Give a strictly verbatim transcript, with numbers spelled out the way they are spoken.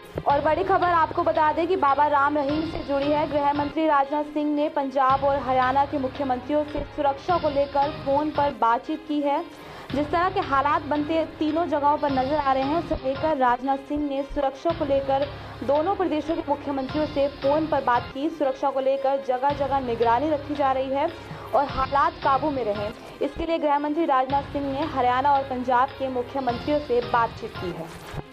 और बड़ी खबर आपको बता दें कि बाबा राम रहीम से जुड़ी है। गृह मंत्री राजनाथ सिंह ने पंजाब और हरियाणा के मुख्यमंत्रियों से सुरक्षा को लेकर फोन पर बातचीत की है। जिस तरह के हालात बनते तीनों जगहों पर नजर आ रहे हैं, उसे लेकर राजनाथ सिंह ने सुरक्षा को लेकर दोनों प्रदेशों के मुख्यमंत्रियों से फोन पर बात की। सुरक्षा को लेकर जगह जगह निगरानी रखी जा रही है और हालात काबू में रहें, इसके लिए गृह मंत्री राजनाथ सिंह ने हरियाणा और पंजाब के मुख्यमंत्रियों से बातचीत की है।